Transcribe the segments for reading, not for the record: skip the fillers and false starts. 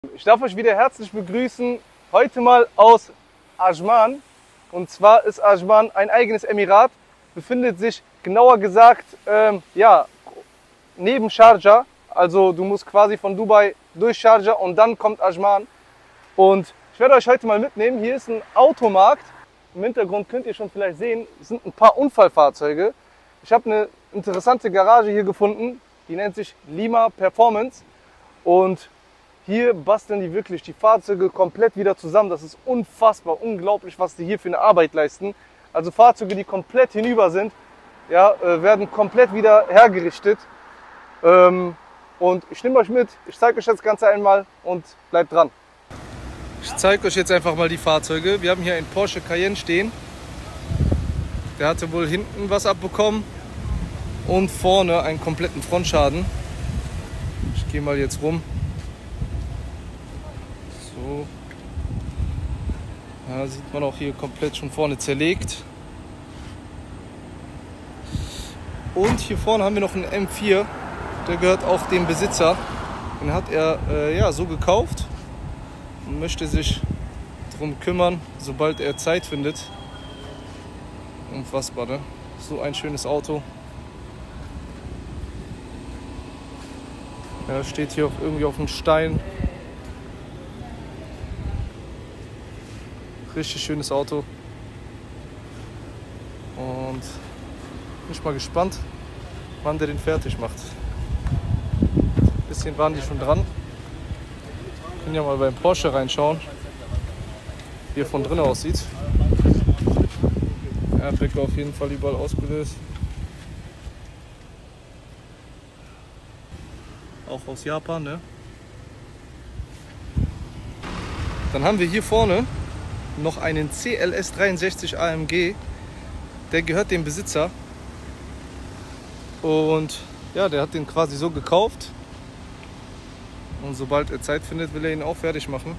Ich darf euch wieder herzlich begrüßen, heute mal aus Ajman. Und zwar ist Ajman ein eigenes Emirat, befindet sich genauer gesagt neben Sharjah. Also du musst quasi von Dubai durch Sharjah und dann kommt Ajman. Und ich werde euch heute mal mitnehmen, hier ist ein Automarkt. Im Hintergrund könnt ihr schon vielleicht sehen, es sind ein paar Unfallfahrzeuge. Ich habe eine interessante Garage hier gefunden, die nennt sich Lima Performance. Und hier basteln die wirklich die Fahrzeuge komplett wieder zusammen. Das ist unfassbar, unglaublich, was die hier für eine Arbeit leisten. Also Fahrzeuge, die komplett hinüber sind, ja, werden komplett wieder hergerichtet. Und ich nehme euch mit, ich zeige euch das Ganze einmal und bleibt dran. Ich zeige euch jetzt einfach mal die Fahrzeuge. Wir haben hier einen Porsche Cayenne stehen. Der hatte wohl hinten was abbekommen und vorne einen kompletten Frontschaden. Ich gehe mal jetzt rum. So. Ja, sieht man auch hier komplett schon vorne zerlegt. Und hier vorne haben wir noch einen M4. Der gehört auch dem Besitzer. Den hat er so gekauft und möchte sich darum kümmern, sobald er Zeit findet. Unfassbar, ne? So ein schönes Auto. Ja, steht hier irgendwie auf dem Stein. Richtig schönes Auto. Und bin ich mal gespannt, wann der den fertig macht. Ein bisschen waren die schon dran. Können ja mal beim Porsche reinschauen, wie er von drinnen aussieht. Airbag auf jeden Fall überall ausgelöst. Auch aus Japan, ne? Dann haben wir hier vorne noch einen CLS 63 AMG. Der gehört dem Besitzer. Und ja, der hat den quasi so gekauft. Und sobald er Zeit findet, will er ihn auch fertig machen.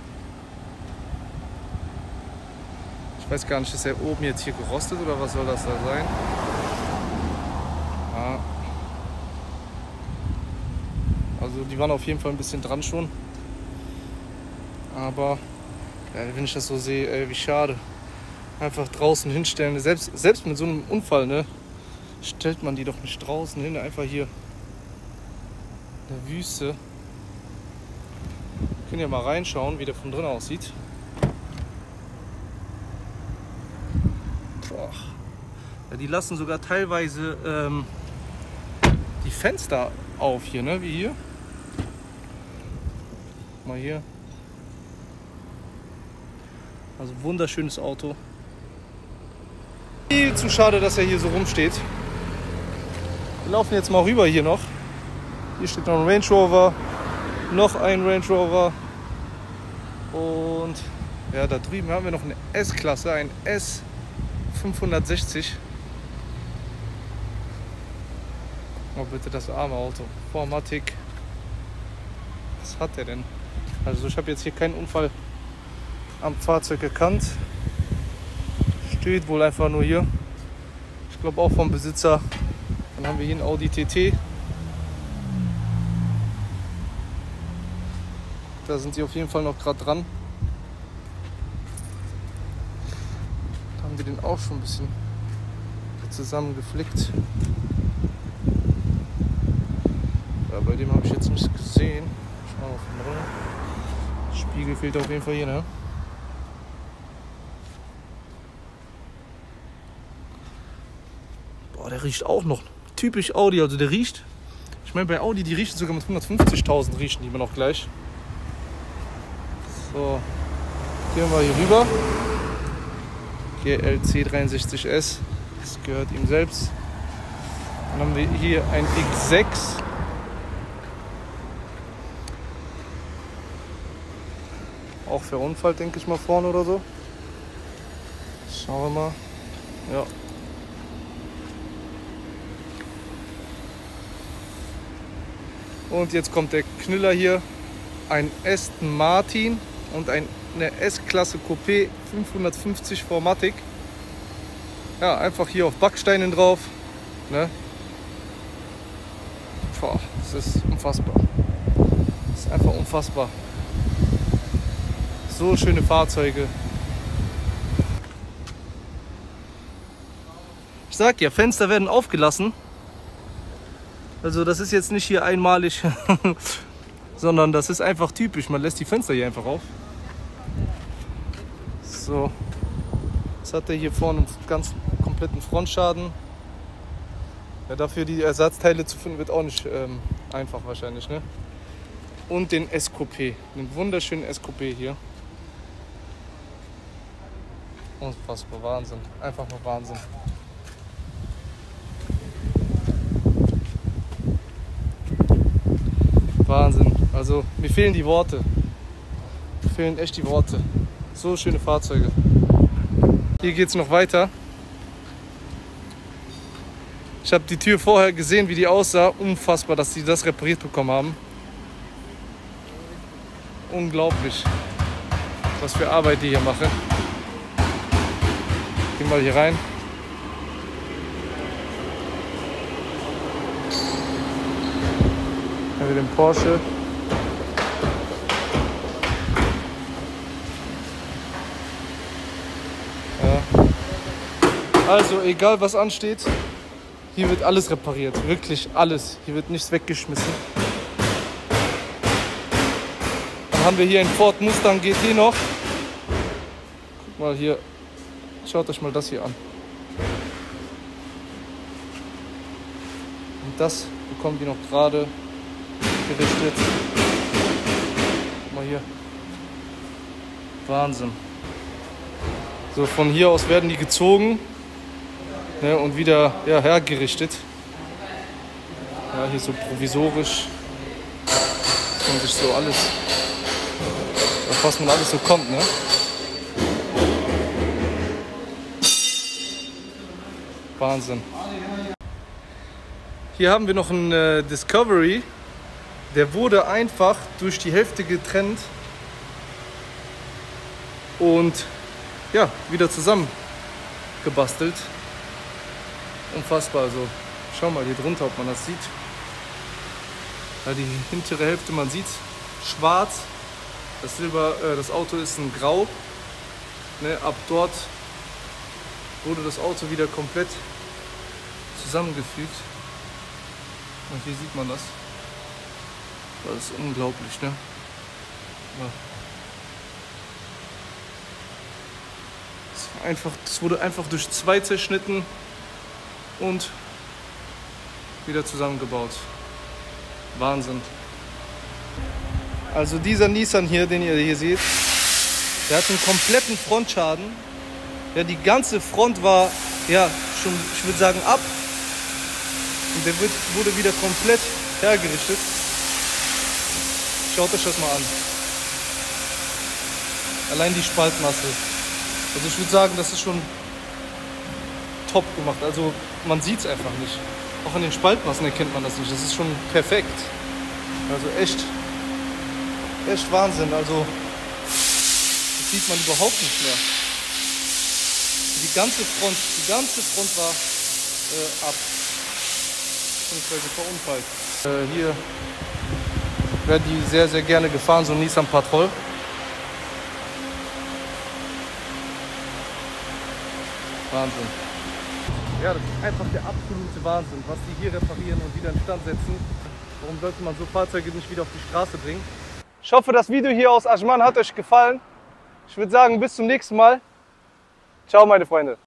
Ich weiß gar nicht, ist er oben jetzt hier gerostet oder was soll das da sein? Ja. Also die waren auf jeden Fall ein bisschen dran schon. Aber ja, wenn ich das so sehe, ey, wie schade. Einfach draußen hinstellen. Selbst mit so einem Unfall, ne, stellt man die doch nicht draußen hin. Einfach hier in der Wüste. Wir können ja mal reinschauen, wie der von drin aussieht. Boah. Ja, die lassen sogar teilweise die Fenster auf hier, ne, wie hier. Mal hier. Also wunderschönes Auto. Viel zu schade, dass er hier so rumsteht. Wir laufen jetzt mal rüber hier noch. Hier steht noch ein Range Rover. Noch ein Range Rover. Und ja, da drüben haben wir noch eine S-Klasse, ein S560. Oh, bitte das arme Auto. 4MATIC. Was hat der denn? Also ich habe jetzt hier keinen Unfall am Fahrzeug erkannt. Steht wohl einfach nur hier. Ich glaube auch vom Besitzer. Dann haben wir hier einen Audi TT. Da sind sie auf jeden Fall noch gerade dran. Da haben die den auch schon ein bisschen zusammen geflickt. Ja, bei dem habe ich jetzt nichts gesehen. Schauen wir von drin. Spiegel fehlt auf jeden Fall hier, ne? Boah, der riecht auch noch. Typisch Audi, also der riecht. Ich meine, bei Audi, die riechen sogar mit 150.000 riechen die immer noch gleich. So, gehen wir hier rüber. GLC 63S, das gehört ihm selbst. Dann haben wir hier ein X6. Auch verunfallt, denke ich mal, vorne oder so. Schauen wir mal. Ja. Und jetzt kommt der Knüller hier. Ein Aston Martin und eine S-Klasse Coupé 550 4MATIC. Ja, einfach hier auf Backsteinen drauf. Ne? Boah, das ist unfassbar. Das ist einfach unfassbar. So schöne Fahrzeuge. Ich sag ja, Fenster werden aufgelassen. Also das ist jetzt nicht hier einmalig, sondern das ist einfach typisch. Man lässt die Fenster hier einfach auf. So, jetzt hat er hier vorne einen ganz kompletten Frontschaden. Ja, dafür die Ersatzteile zu finden, wird auch nicht einfach wahrscheinlich, ne? Und den S-Coupé, den wunderschönen S-Coupé hier. Unfassbar, Wahnsinn, einfach nur Wahnsinn. Wahnsinn, also mir fehlen die Worte. Mir fehlen echt die Worte. So schöne Fahrzeuge. Hier geht es noch weiter. Ich habe die Tür vorher gesehen, wie die aussah. Unfassbar, dass sie das repariert bekommen haben. Unglaublich, was für Arbeit die hier machen. Gehen wir hier rein. Haben wir den Porsche. Ja. Also egal was ansteht, hier wird alles repariert, wirklich alles. Hier wird nichts weggeschmissen. Dann haben wir hier einen Ford Mustang GT noch. Guck mal hier, schaut euch mal das hier an. Und das bekommen die noch gerade gerichtet. Guck mal hier. Wahnsinn. So, von hier aus werden die gezogen, ne, und wieder, ja, hergerichtet. Ja, hier so provisorisch. Und sich so alles, auf was man alles so kommt, ne? Wahnsinn. Hier haben wir noch einen Discovery. Der wurde einfach durch die Hälfte getrennt und ja, wieder zusammengebastelt. Unfassbar. Also schau mal hier drunter, ob man das sieht. Ja, die hintere Hälfte, man sieht schwarz. Das Auto ist ein Grau. Ne, ab dort wurde das Auto wieder komplett zusammengefügt. Und hier sieht man das. Das ist unglaublich, ne? Ja. Es wurde einfach durch zwei zerschnitten und wieder zusammengebaut. Wahnsinn. Also dieser Nissan hier, den ihr hier seht, der hat einen kompletten Frontschaden. Ja, die ganze Front war, ja, schon, ich würde sagen, ab. Und der wurde wieder komplett hergerichtet. Schaut euch das mal an. Allein die Spaltmasse. Also ich würde sagen, das ist schon top gemacht. Also man sieht es einfach nicht. Auch an den Spaltmassen erkennt man das nicht. Das ist schon perfekt. Also echt Wahnsinn. Also das sieht man überhaupt nicht mehr. Die ganze Front war ab. Beziehungsweise verunfallt. Hier werden die sehr, sehr gerne gefahren, so ein Nissan Patrol. Wahnsinn. Ja, das ist einfach der absolute Wahnsinn, was die hier reparieren und wieder instand setzen. Warum sollte man so Fahrzeuge nicht wieder auf die Straße bringen? Ich hoffe, das Video hier aus Ajman hat euch gefallen. Ich würde sagen, bis zum nächsten Mal. Ciao, meine Freunde.